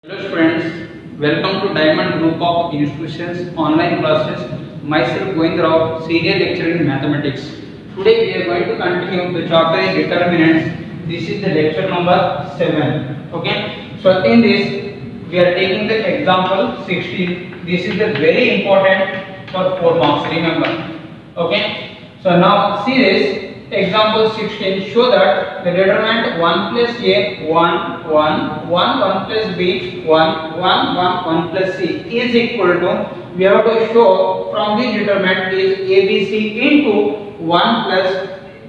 Hello students, welcome to Diamond Group of Institutions online classes. Myself Govind Rao, senior lecturer in mathematics. Today we are going to continue the chapter determinants. This is the lecture number 7. Okay. So in this we are taking the example 16. This is the very important for 4 marks. Remember. Okay. So now see this. Example 16, show that the determinant 1 plus a 1 1 1 1 plus b 1 1 1 1 plus c is equal to, we have to show from this determinant is abc into 1 plus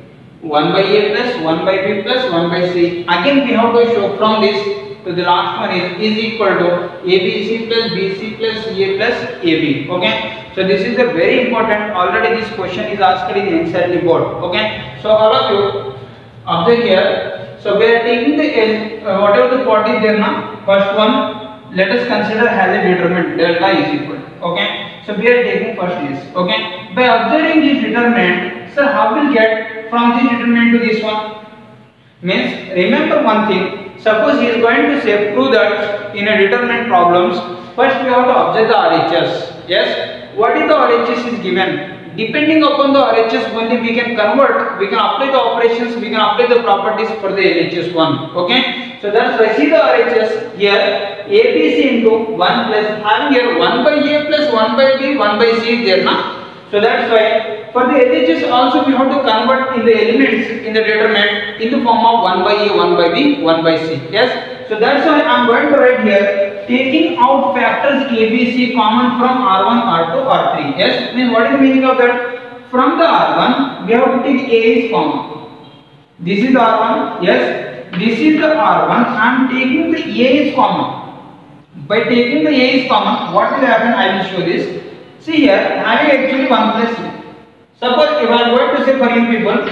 1 by a plus 1 by b plus 1 by c. Again we have to show from this to the last one is equal to abc plus bc plus ca plus ab. Okay. So this is a very important. Already this question is asked in the NCERT board. Okay. So all of you observe here. So we are taking the whatever the part is there now. First one, let us consider as a determinant delta is equal. Okay. So we are taking first this. Okay. By observing this determinant, sir, how will get from this determinant to this one? Means remember one thing. Suppose he is going to say prove that in a determinant problems. First we have to observe the RHS. Yes. What is the RHS is given? Depending upon the RHS only we can convert, we can apply the operations, we can apply the properties for the LHS one. Okay. So that's why see the RHS here ABC into 1 plus, having here 1 by A plus 1 by B 1 by C is there now. So that's why for the LHS also we have to convert in the elements in the determinant in the form of 1 by A 1 by B 1 by C. Yes. So that's why I am going to write here taking out factors ABC common from R1, R2, R3. Yes, means what is the meaning of that? From the R1 we have to take A is common. This is the R1. Yes, this is the R1. I am taking the A is common. By taking the A is common, what will happen? I will show this. See here, having actually 1 plus C. Suppose if I am going to say for you people,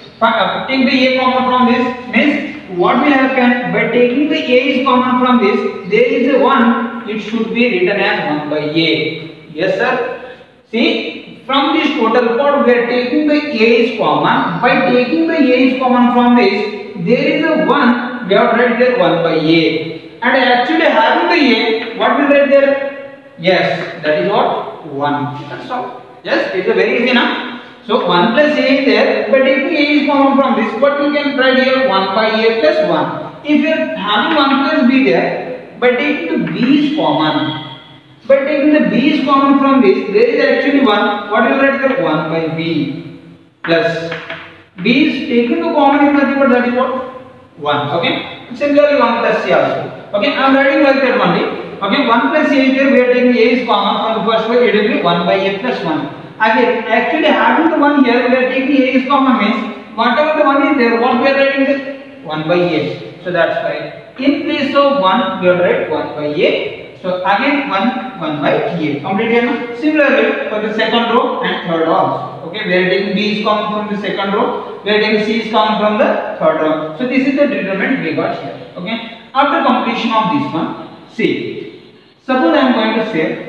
take the A common from this means. What will happen by taking the A is common from this? There is a 1. It should be written as 1 by A. Yes, sir. See, from this total part we are taking the A is common. By taking the A is common from this, there is a 1. We have to write there 1 by A. And actually having the A, what will write there? Yes, that is what 1. That's all. Yes, it's a very easy now. So 1 plus A is there, but if A is common from this, what you can write here 1 by A plus 1. If you are having 1 plus B there, by taking the B is common. By taking the B is common from this, there is actually 1. What you write here 1 by B plus B is taken to common is nothing but that is what 1. Okay. Similarly 1 plus C also. Okay. I am writing like that only. Okay. 1 plus A is there. We are taking A is common from the first one. It will be 1 by A plus 1. Again, actually having the 1 here, we are taking A is common means whatever the 1 is there, what we are writing is 1 by A. So that's why in place of 1, we will write 1 by A. So again 1 by A. Completed. Similarly for the second row and third row also. Okay, we are taking B is common from the second row, we are taking C is common from the third row. So this is the determinant we got here. Okay. After completion of this one, see. Suppose I am going to say,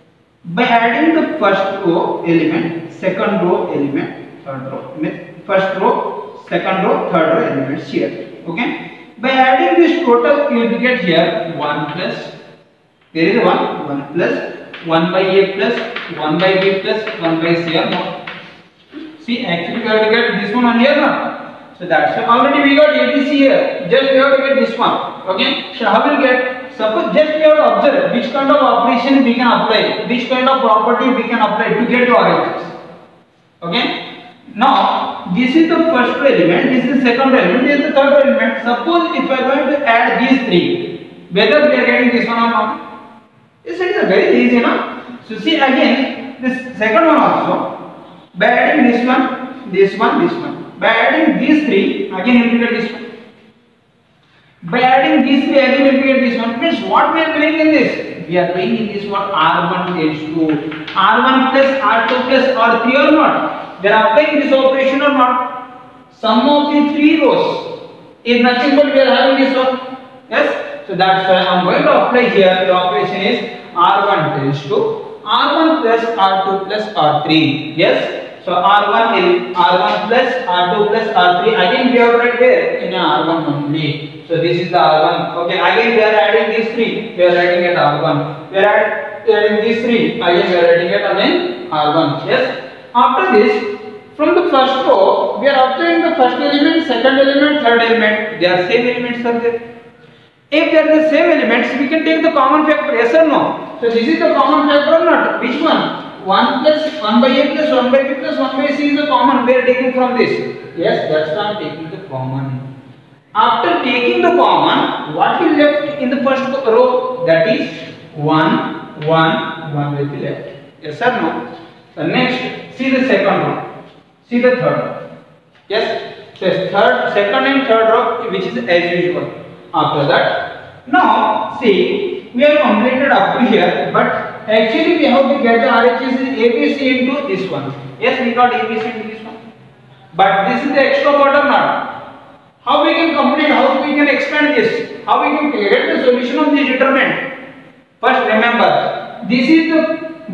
by adding the first row element, second row element, third row, first row, second row, third row elements here. Okay. By adding this total, you will get here 1 plus, there is 1 plus 1 by A plus 1 by B plus 1 by C or no. See, actually we have to get this one on here now. So that's why already we got ABC here. Just we have to get this one. Okay. So how will we get? Suppose just we have to observe which kind of operation we can apply, which kind of property we can apply to get the RHS. Okay. Now this is the first element, this is the second element, this is the third element. Suppose if I am going to add these three, whether we are getting this one or not. This is very easy, no? So see again this second one also. By adding this one, this one, this one. By adding these three, again you will get this one. By adding these three, again we will get this one. Means what we are doing in this? We are doing in this one R1 tends to R1 plus R2 plus R3 or not? We are applying this operation or not? Sum of the 3 rows is nothing but we are having this one. Yes? So that's why I am going to apply here. The operation is R1 tends to R1 plus R2 plus R3. Yes? So So R1 plus R2 plus R3. Again we have right here in R1 only. So this is the R1. Okay. Again we are adding these three. We are writing at R1. We are adding these three. Again we are writing it again R1. Yes. After this, from the first row, we are obtaining the first element, second element, third element. They are same elements are there. If they are the same elements, we can take the common factor. Yes or no? So this is the common factor or not? Which one? 1 plus 1 by a plus 1 by b plus 1 by c is the common. We are taking from this. Yes, that's why I am taking the common. After taking the common, what will left in the first row? That is 1, 1 will be left. Yes or no? So next, see the second row. See the third row. Yes. So second and third row, which is as usual. After that, now see, we have completed up to here, but actually we have to get the RHS ABC into this one. Yes, we got ABC into this one. But this is the extra part or not? How we can complete? How we can expand this? How we can get the solution of this determinant? First, remember, this is the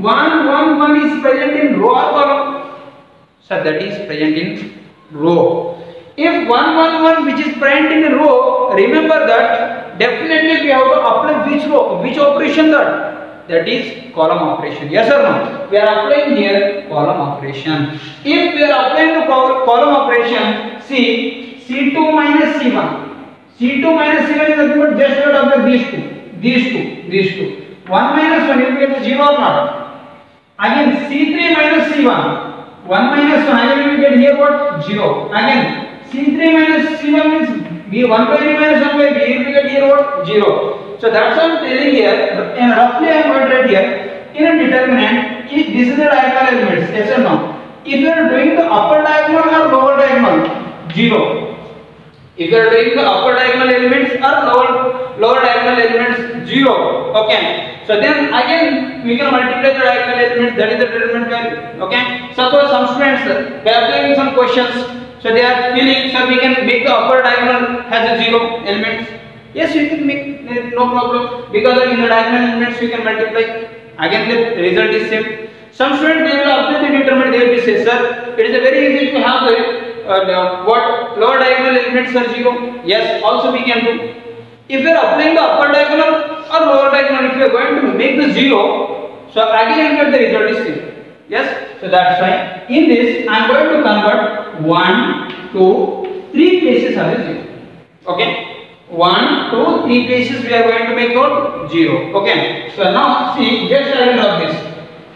1 is present in row or column. So that is present in row. If 1 which is present in a row, remember that definitely we have to apply which row, which operation that is column operation. Yes or no? We are applying here column operation. If we are applying the column operation, see C2 minus C1. C2 minus C1 is nothing but just out of these two. 1 minus 1 will get 0 or not? Again C3 minus C1. 1 minus 1 again we will get here what? 0. Again C3 minus C1 means B 1 by B minus 1 by B, you will get here what? 0. So that's what I am telling here, and roughly I am going to write here, in a determinant, if this is the diagonal elements, yes or no? If you are doing the upper diagonal or lower diagonal, 0. If you are doing the upper diagonal elements or lower diagonal elements, 0. Okay. So then again we can multiply the diagonal elements, that is the determinant value. Okay. Suppose some students, they are doing some questions. So they are feeling, so we can make the upper diagonal has a 0 elements. Yes, you can make, no problem, because in the diagonal elements you can multiply. Again the result is same. Some students they will absolutely determine, they will be say, sir, it is a very easy to have the what lower diagonal elements are 0. Yes, also we can do. If you are applying the upper diagonal or lower diagonal, if you are going to make the 0, so again you get the result is same. Yes, so that's why in this I am going to convert 1, 2, 3 places as a 0. Okay, 1, 2, 3 places we are going to make out 0. Okay, so now see, just I will draw this.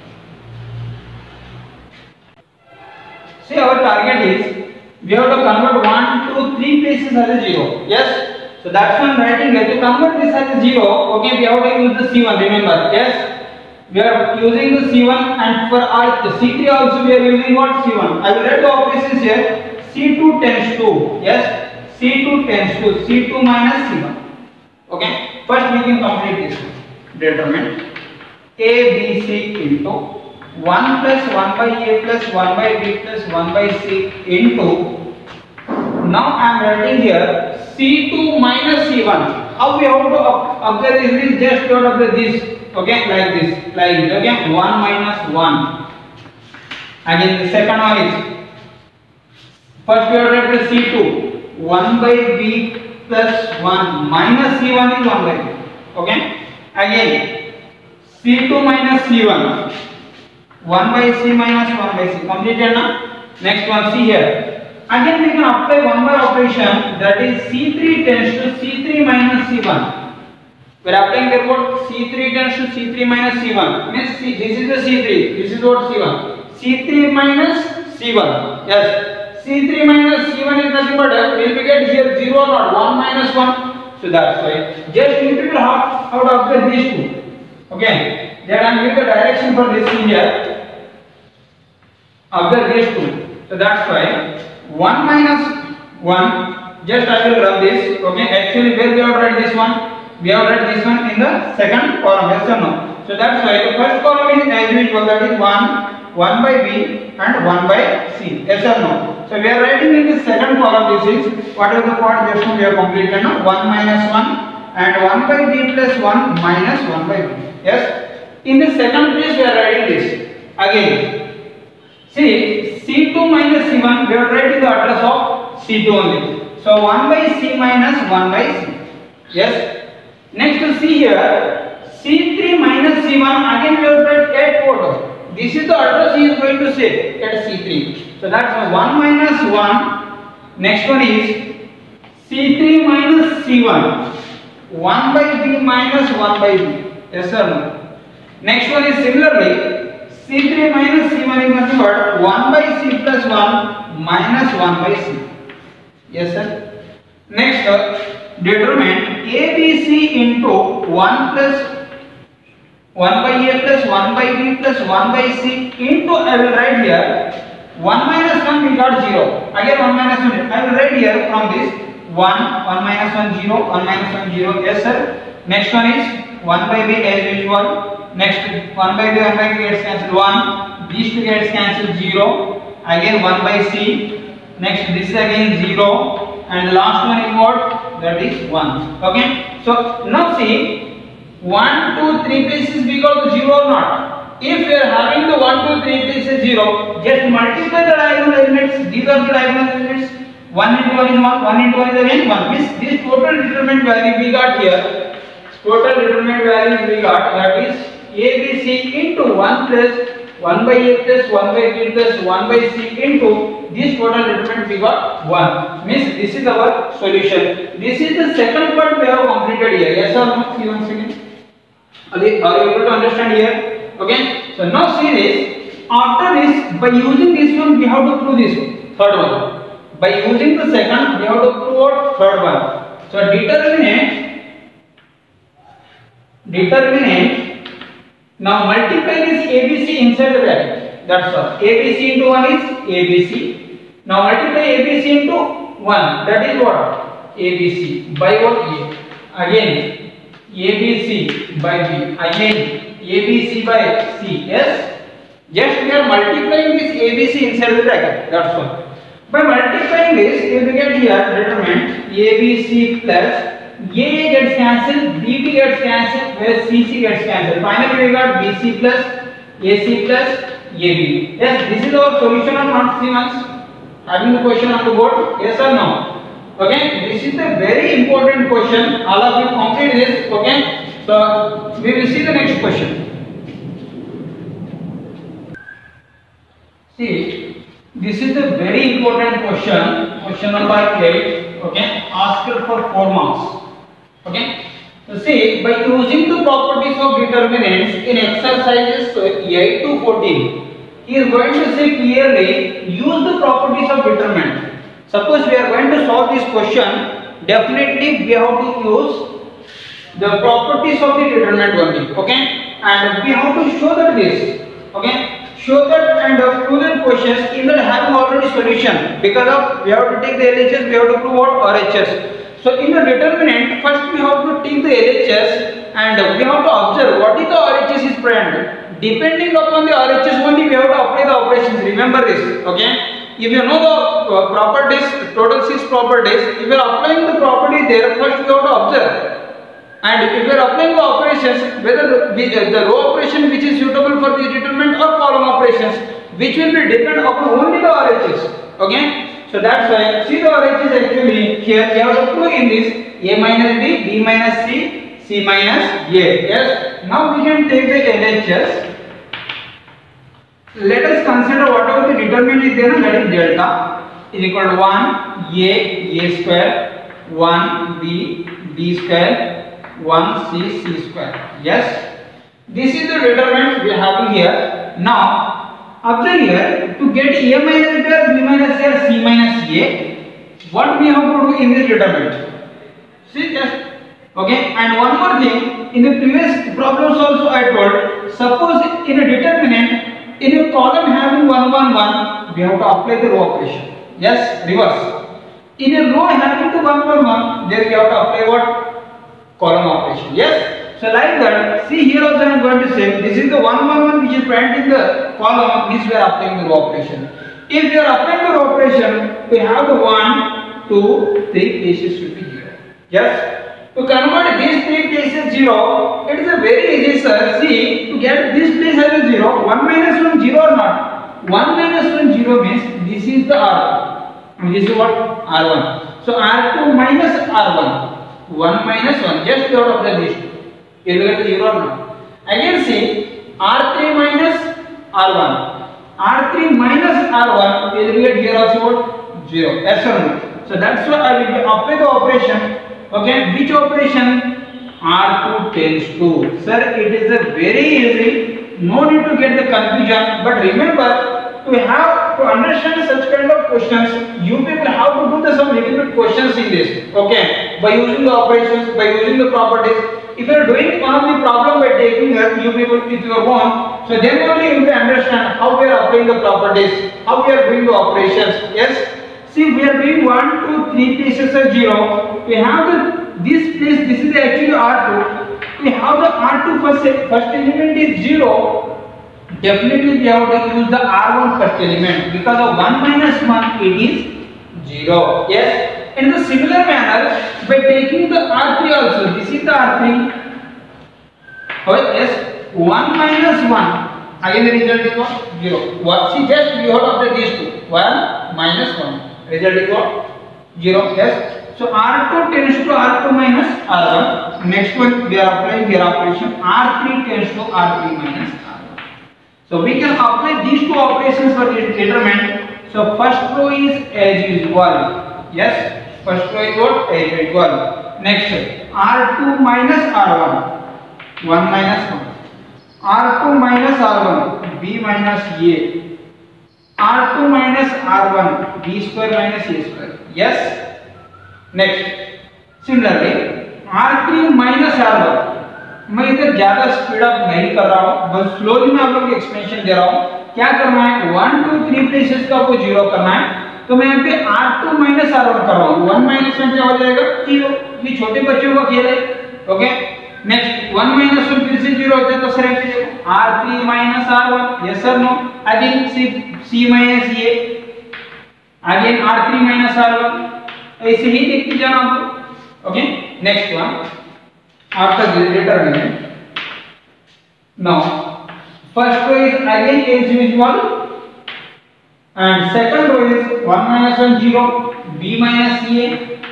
See, our target is we have to convert 1, 2, 3 places as a 0. Yes, so that's why I am writing here. To convert this as a 0, okay, we have to use the C1. Remember, yes. We are using the C1, and for C3 also we are using what? C1. I will write the operations here. C2 tends to, yes, C2 tends to C2 minus C1. Okay, first we can complete this determinant. A, B, C into 1 plus 1 by A plus 1 by B plus 1 by C into, now I am writing here C2 minus C1. How we have to observe this? Just out of this. Okay, like this, okay, 1 minus 1. Again the second one is, first we are write the C2, 1 by B plus 1 minus C1 is 1 by B. Okay, again C2 minus C1, 1 by C minus 1 by C, completed now. Next one, see here, again we can apply 1 by operation, that is C3 tends to C3 minus C1. We are applying the what? C3 tends to C3 minus C1. Means this is the C3. This is what C1. C3 minus C1. Yes. C3 minus C1 is nothing but will we get here 0 or not? 1 minus 1. So that's why. Just you people have to observe these two. Okay. Then I am giving the direction for this thing here. Observe these two. So that's why 1 minus 1. Just I will rub this. Okay. Actually, where we have write this one? We have write this one in the second column, yes or no? So that's why the first column is as usual, that is 1 by B and 1 by C, yes or no? So we are writing in the second column, this is what is the part just now we have completed now, 1 minus 1 and 1 by B plus 1 minus 1 by B, yes? In the second place we are writing this, again, see C2 minus C1, we are writing the address of C2 only. So 1 by C minus 1 by C. Yes. Next to see here, C3 minus C1, again we have write at port. This is the address he is going to say at C3. So that's 1 minus 1. Next one is C3 minus C1. 1 by B minus 1 by B. Yes or no? Next one is similarly C3 minus C1 is nothing but 1 by C plus 1 minus 1 by C. Yes sir. Next determine ABC into 1 plus 1 by A plus 1 by B plus 1 by C into, I will write here 1 minus 1 we got 0. Again 1 minus 1. I will write here from this 1 minus 1 0 1 minus 1 0. Yes sir. Next one is 1 by B as usual. Next 1 by B gets cancelled 1. These two gets cancelled 0. Again 1 by C. Next this is again 0. And the last one is what? That is 1. Okay. So now see 1, 2, 3 places we got the 0 or not. If we are having the 1, 2, 3 places 0, just multiply the diagonal elements. These are the diagonal elements. 1 into 1 is 1, 1 into 1 is again 1. This total determinant value we got here. Total determinant value we got, that is ABC into 1 plus 1 by A plus 1 by B plus 1 by C into this total determinant we got 1. Means this is our solution. This is the second part we have completed here. Yes or no? See once again. Are you able to understand here? Okay. So now see this. After this, by using this one, we have to prove this one. Third one. By using the second, we have to prove what? Third one. So determinant. Now multiply this ABC inside the bracket. That's all. ABC into 1 is ABC. Now multiply ABC into 1. That is what? ABC by what? A. Again ABC by B. Again ABC by C. Yes. Just we are multiplying this ABC inside the bracket. That's all. By multiplying this, you will get here determinant ABC plus A gets cancelled, BB gets cancelled, where CC gets cancelled. Finally, we got BC plus AC plus AB. Yes, this is our solution or not, Siemens? Having the question on the board? Yes or no? Okay, this is a very important question. All of you complete this. Okay, so we will see the next question. See, this is a very important question. Question number 8. Okay, asked for 4 marks. Okay, so see, by using the properties of determinants in exercises 8 to 14, he is going to say clearly use the properties of determinant. Suppose we are going to solve this question, definitely we have to use the properties of the determinant only. Okay, and we have to show that this. Okay, show that and prove that questions in that having already solution, because of we have to take the LHS, we have to prove what RHS. So in the determinant, first we have to take the LHS and we have to observe what is the RHS is present. Depending upon the RHS only we have to apply the operations. Remember this. Okay. If you know the properties, total 6 properties, if you are applying the properties there, first we have to observe. And if you are applying the operations, whether the row operation which is suitable for the determinant or column operations, which will be depend upon only the RHS. Okay. So that's why see the RHS actually here we have to prove in this A minus B, B minus C, C minus A. Yes. Now we can take the LHS. Let us consider whatever the determinant is there, that is delta is equal to 1 A square, 1 B square, 1 C square. Yes. This is the determinant we are having here. Now observe here, to get A minus B or B minus A or C minus A, what we have to do in this determinant? See just okay. And one more thing, in the previous problems also I told, suppose in a determinant, in a column having 1 1 1, we have to apply the row operation. Yes, reverse. In a row having the 1 1 1, there we have to apply what? Column operation. Yes. So like that, see here also I am going to say, this is the 1 1 1 which is present in the column, this we are applying the row operation. If we are applying the row operation, we have the 1, 2, 3 places should be 0. Yes. To convert these 3 places 0, it is a very easy sir. See, to get this place as a 0, 1 minus 1 0 or not? 1 minus 1 0 means this is the R1. This is what? R1. So R2 minus R1. 1 minus 1. Just out of the list. You will get 0 now. Again see R3 minus R1. R3 minus R1 will get here also what? 0. Yes or no? So that's why I will apply the operation. Okay, which operation? R2 tends to. Sir, it is a very easy. No need to get the confusion. But remember, to understand such kind of questions, you people have to do some little bit questions in this. Okay, by using the operations, by using the properties. If you are doing one of the problem by taking you people with your own, so then only you will understand how we are applying the properties, how we are doing the operations. Yes. See, we are doing 1, 2, 3 places are 0. We have this place. This is actually R2. We have the R2 first element is 0. Definitely we have to use the R1 first element because of 1 minus 1 it is 0. Yes. In the similar manner, by taking the R3 also, this is the R3. Oh yes, 1 minus 1. Again the result is what? 0. What? See, just we have of these two. 1 minus 1. Result is what? 0. Yes. So R2 tends to R2 minus R1. Next one we are applying here operation. R3 tends to R3 minus R1. So we can apply these two operations for determinant. So first row is as usual. Yes. First row is what? As usual. Next R2 minus R1. 1 minus 1. R2 minus R1. B minus A. R2 minus R1. B square minus A square. Yes. Next, similarly R3 minus R1. मैं इधर ज़्यादा speed up नहीं कर रहा हूँ, बस slowly मैं आप लोगों को एक्सपेंशन दे रहा हूँ. क्या करना है? 1, 2, 3 प्लेसेस का आपको 0 करना है. तो मैं यहाँ पे R2 minus R1 कर रहा हूँ. 1 minus 1 क्या हो जाएगा? 0. ये छोटे बच्चों का खेल है. ओके. नेक्स्ट 1 minus 1 फिर से 0 होता है तो sir R3 minus R1. Yes or no? Again C minus A. Again R3 minus R1. ऐसे ही देखते जाना आपको. Okay. Next one after this determinant. Now first row is again as usual and second row is 1 minus 1 0, b minus a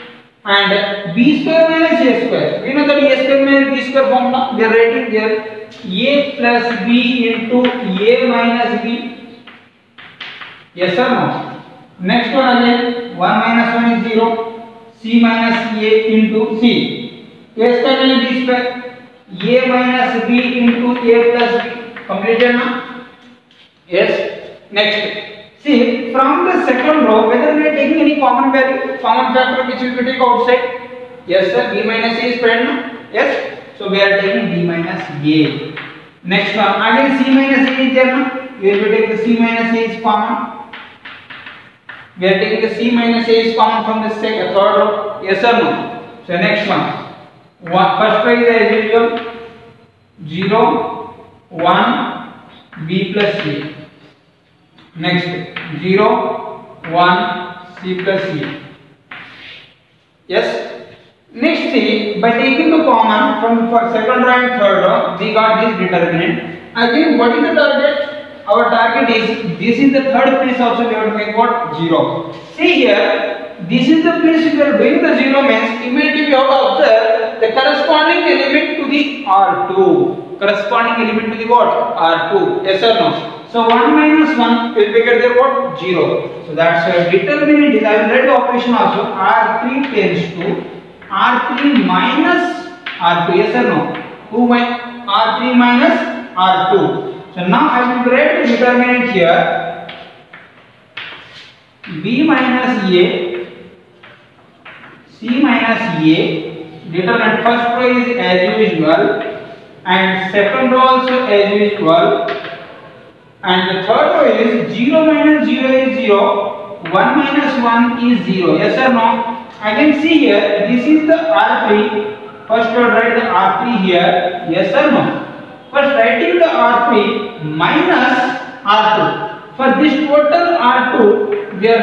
and b square minus a square. We know that a square minus b square formula. We are writing there a plus b into a minus b. Yes or no? Next one again 1 minus 1 is 0, c minus a into c. A square minus b square, a minus b into a plus b. Completed now? Yes. Next. See, from the second row, whether we are taking any common value, common factor which we will take outside. Yes sir, b minus a is present now? Yes. So we are taking b minus a. Next one, again c minus a is there now? We will take the c minus a is common. We are taking the c minus a is common from the second, third row. Yes or no? So next one, first row is as usual 0, 1, b plus a. Next 0, 1, c plus c. Yes. Next see, by taking the common from second row and third row, we got this determinant. Again, what is the target? Our target is this is the third place also we have to make what? 0. See here, this is the place we are doing the 0 means immediately we have to observe the corresponding element to the R2. Corresponding element to the what? R2. Yes or no? So 1 minus 1 will be get there what? 0. So that's a determinant is, I will write the operation also. R3 tends to R3 minus R2. Yes or no? Who R3 minus R2. So now I will write the determinant here. B minus A, C minus A. Determinant first row is as usual and second row also as usual. And the third row is 0 minus 0 is 0, 1 minus 1 is 0. Yes or no? Again see here, this is the R3. First I will write the R3 here. Yes or no? First writing the R3 minus R2. For this total R2, we are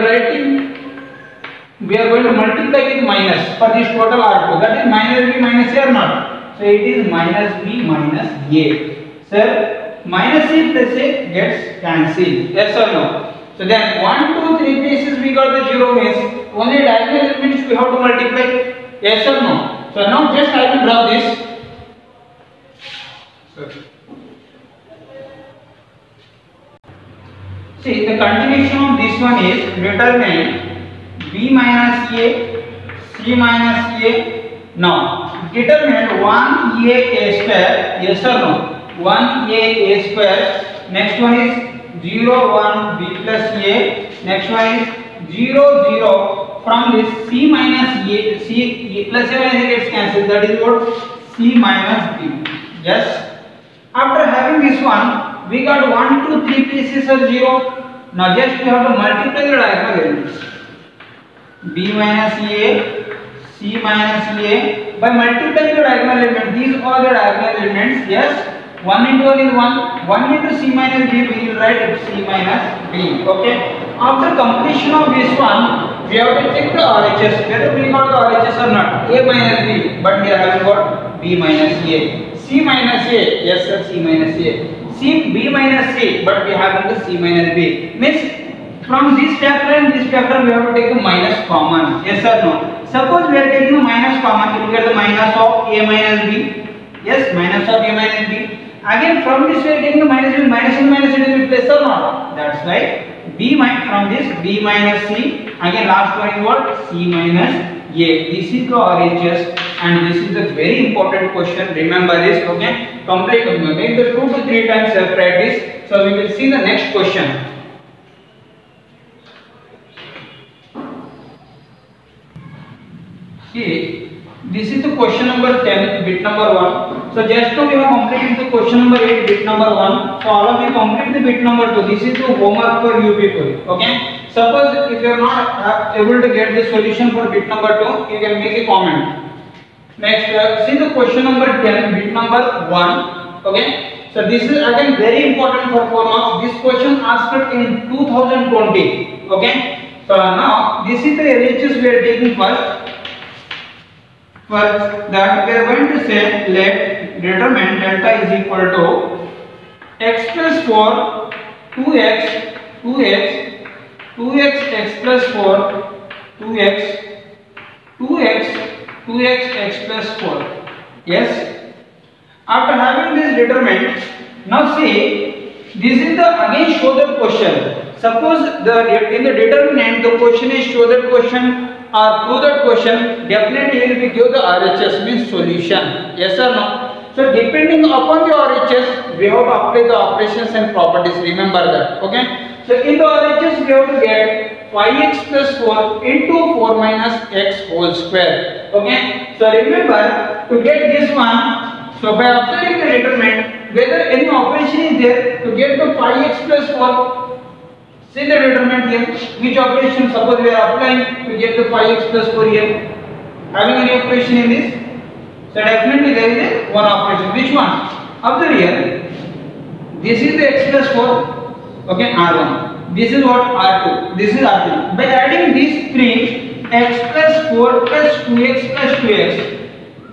going to multiply with minus for this total R2. That is minus B minus A or not? So it is minus B minus A. Sir, minus c plus a gets cancelled. Yes or no? So then 1, 2, 3 pieces we got the 0 means only diagonal elements we have to multiply. Yes or no? So now just I will draw this. See, the continuation of this one is determine b minus a, c minus a. Now determine 1a square. Yes or no? 1a square. Next one is 0 1 b plus a. Next one is 0 0. From this c minus a, c plus a minus a gets cancelled. That is what c minus b. Yes. After having this one, we got 1, 2, 3 pieces of 0. Now just we have to multiply the diagonal elements. B minus a, c minus a. By multiplying the diagonal element, these are the diagonal elements. Yes. 1 into 1 is 1. 1 into c minus b, we will write c minus b. Okay. After completion of this one, we have to check the RHS. Whether we got the RHS or not. A minus b, but here I have got b minus a. C minus a, yes sir, C minus a. C b minus c, but we have the c minus b. Means from this factor and this factor we have to take the minus common. Yes or no? Suppose we are taking the minus common, you will get the minus of a minus b. Yes, minus of a minus b. Again from this we are taking the minus b, minus and minus it will be plus or not. That's right. B minus from this b minus c. Again last one is what? C minus a. This is the RHS. And this is a very important question. Remember this, okay? Complete. Make the 2 to 3 times practice. So we will see the next question. See, this is the question number 10, bit number 1. So just now we have completed the question number 8, bit number 1. So all of you complete the bit number 2. This is the homework for you people. Okay? Suppose if you are not able to get the solution for bit number 2, you can make a comment. Next, see the question number 10, bit number 1. Okay. So this is again very important for 4 marks. This question asked in 2020. Okay. So now this is the LHS we are taking first. First that we are going to say let determine delta is equal to x plus 4 2x 2x 2x x plus 4 2x 2x 2x x plus 4. Yes. After having this determined, now see, this is the again show that question. Suppose in the determinant the question is show that question or prove that question, definitely he will be give the RHS means solution. Yes or no? So depending upon the RHS, we have to apply the operations and properties. Remember that. Okay. So in the RHS we have to get 5x plus 4 into 4 minus x whole square. Okay. So remember to get this one. So by observing the determinant, whether any operation is there to get the 5x plus 4. See the determinant here. Which operation? Suppose we are applying to get the 5x plus 4 here. Having any operation in this? So definitely there is a one operation. Which one? Observe here. This is the x plus 4. Okay, R1. This is what? R2. This is R3. By adding these three, x plus 4 plus 2x plus 2x.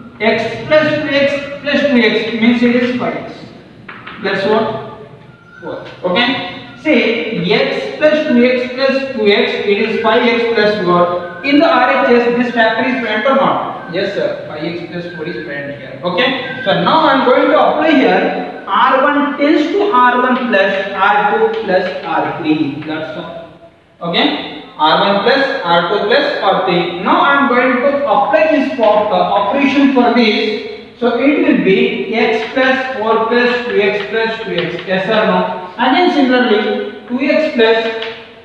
X plus 2x plus 2x means it is 5x. That's what? 4. Okay. Say x plus 2x plus 2x, it is 5x plus 4. In the RHS, this factor is present or not? Yes sir, 5x plus 4 is present here. Okay. So now I am going to apply here R1 tends to R1 plus R2 plus R3. That's all. Okay. R1 plus R2 plus R3. Now I am going to apply this operation for this. So it will be x plus 4 plus 2x plus 2x. Yes or no? Again similarly 2x plus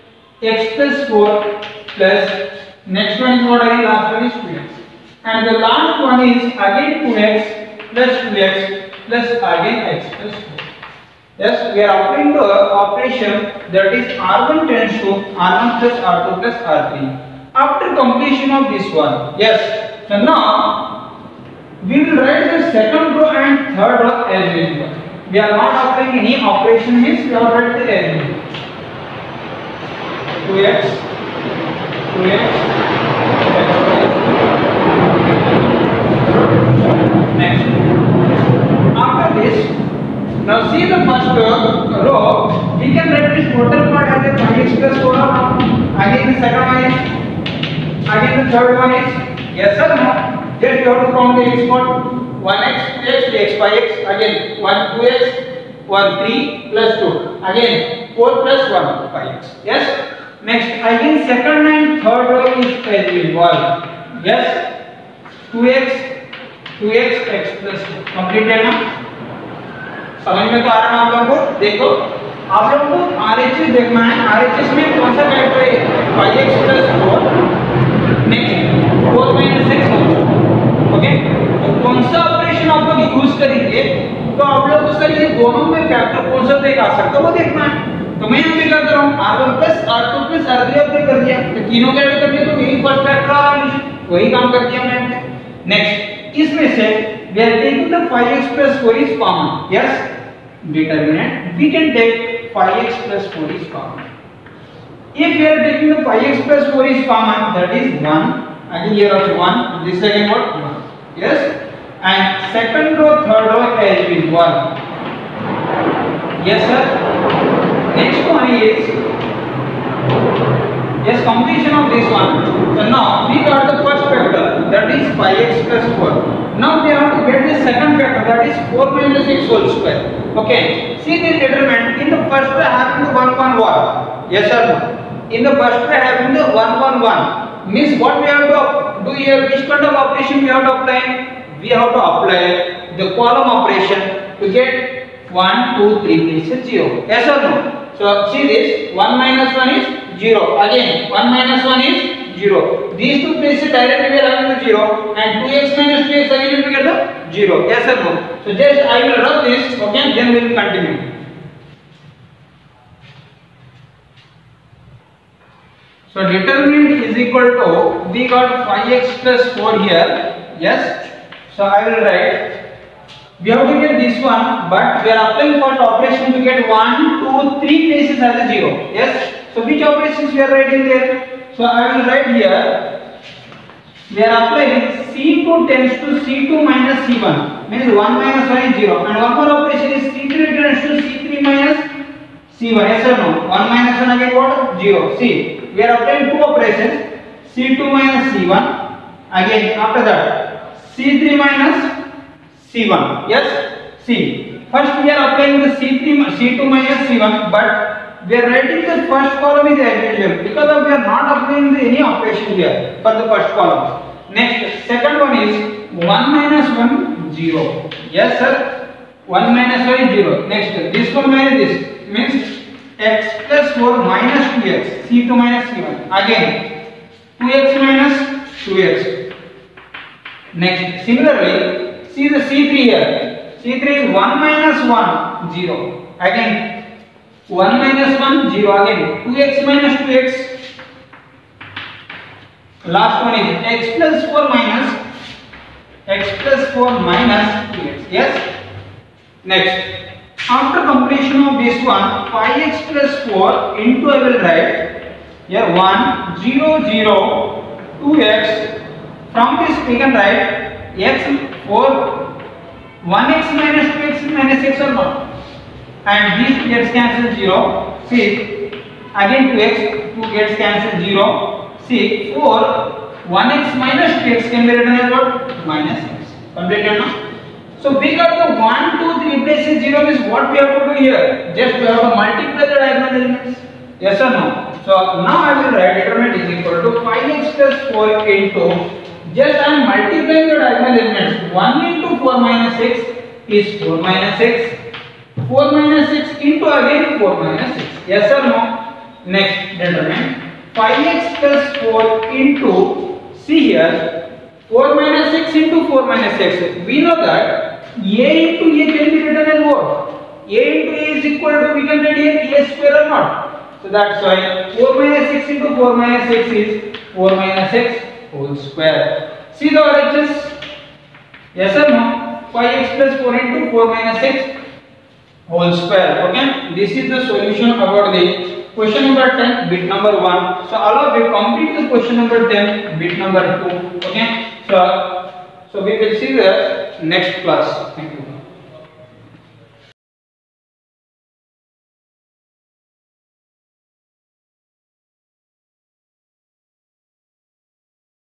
x plus 4 plus next one is what again? Last one is 2x. And the last one is again 2x plus 2x plus again x plus 4. Yes, we are applying the operation that is R1 tends to R1 plus R2 plus R3. After completion of this one, yes. So now we will write the second row and third row as usual. We are not applying any operation, means we have write the as usual. 2x, 2x, next. After this, now see the first first row, we can write this total part as a 5x plus 4. Again the second one is, again the third one is, yes or no? Just you have to count the x part. 1x, 2x, 5x, again 1, 2x, 1, 3 plus 2, again 4 plus 1, 5x. Yes? Next, again second and third row is as usual. Yes? 2x, x plus 2. Complete है ना? समझ में तो आ रहा है आप लोगों को? देखो, आप लोगों को RHS देखना है. RHS में कौन सा फैक्टर है? 5x plus 4. Next, 4 minus 6 also. Okay? तो कौन सा ऑपरेशन आप लोग यूज करेंगे? तो आप लोग को सर ये दोनों में फैक्टर कौन सा देख आ सकता है वो देखना है. तो मैं यहाँ पे क्या कर रहा हूँ? R1 plus R2 plus R3 अपने कर दिया. तो तीनों क्या कर दिया? तो यही फर्स्ट फैक्टर आ रहा है. वही काम कर दिया मैंने. नेक्स्ट, इसमें से we are taking the 5x plus 4 is common. Yes? Determinant. We can take 5x plus 4 is common. If we are taking the 5x plus 4 is common, that is 1. Again here also 1. This again what? 1. Yes? And second row, third row as usual. Yes sir? Next one is, yes, completion of this one. So now we got the first factor, that is 5x plus 4. Now we have to get the second factor, that is 4 minus x whole square. Okay, see the determinant. In the first way having the 1 1 1. Yes or no? In the first way having the 1 1 1 means what we have to do here? Which kind of operation we have to apply? We have to apply the column operation to get 1 2 3 places 0. Yes or no? So see this, 1 minus 1 is 0. Again 1 minus 1 is 0. These two places directly we are having the 0, and 2x minus 2x again we get the 0. Yes or no? So just I will rub this, okay, then we will continue. So determinant is equal to, we got 5x plus 4 here. Yes. So I will write, we have to get this one, but we are applying first operation to get 1 2 3 places as a 0. Yes. So which operations we are writing there? So I will write here, we are applying C2 tends to C2 minus C1, means 1 minus 1 is 0, and one more operation is C3 tends to C3 minus C1. Yes or no? 1 minus 1 again what? 0. See, we are applying two operations, C2 minus C1, again after that C3 minus C1. Yes? See, first we are applying the C2 minus C1, but we are writing the first column is as usual because of we are not applying any operation here for the first column. Next, second one is 1 minus 1 0. Yes sir, 1 minus 1 is 0. Next, this one minus this means x plus 4 minus 2x, C2 minus C1. Again 2x minus 2x. Next, similarly, see the C3 here. C3 is 1 minus 1 0. Again 1 minus 1 0. Again 2x minus 2x. Last one is x plus 4 minus 2x. Yes. Next, after completion of this one, 5x plus 4 into I will write here 1 0 0 2x. From this we can write x 4 1x minus 2x minus x or not, and these gets cancelled 0. See, again 2x 2 gets cancelled 0. See, 4 1x minus 2x can be written as what? Minus x. Completed now? So we got the 1 2 3 places 0 is what we have to do here. Just we have to multiply the diagonal elements. Yes or no? So now I will write determinant is equal to 5x plus 4 into, just I am multiplying the diagonal elements. 1 into 4 minus x is 4 minus x. 4 minus 6 into again 4 minus 6. Yes or no? Next, determinant 5x plus 4 into, see here, 4 minus 6 into 4 minus 6. We know that a into a can be written as what? A into a is equal to, we can write here a square or not. So that's why 4 minus 6 into 4 minus 6 is 4 minus x whole square. See the RHS? Yes or no? 5x plus 4 into 4 minus 6 whole square. Okay, this is the solution about the question number 10 bit number 1. So all of you complete the question number 10 bit number 2. Okay, so we will see the next class. Thank you.